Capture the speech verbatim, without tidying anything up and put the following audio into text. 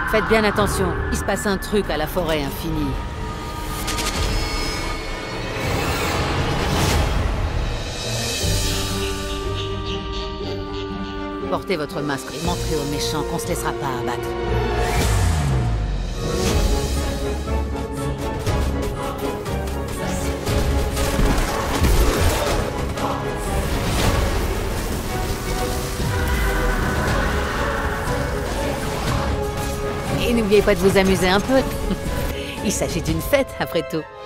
Faites bien attention, il se passe un truc à la forêt infinie. Portez votre masque et montrez aux méchants qu'on se laissera pas abattre. Et n'oubliez pas de vous amuser un peu. Il s'agit d'une fête, après tout.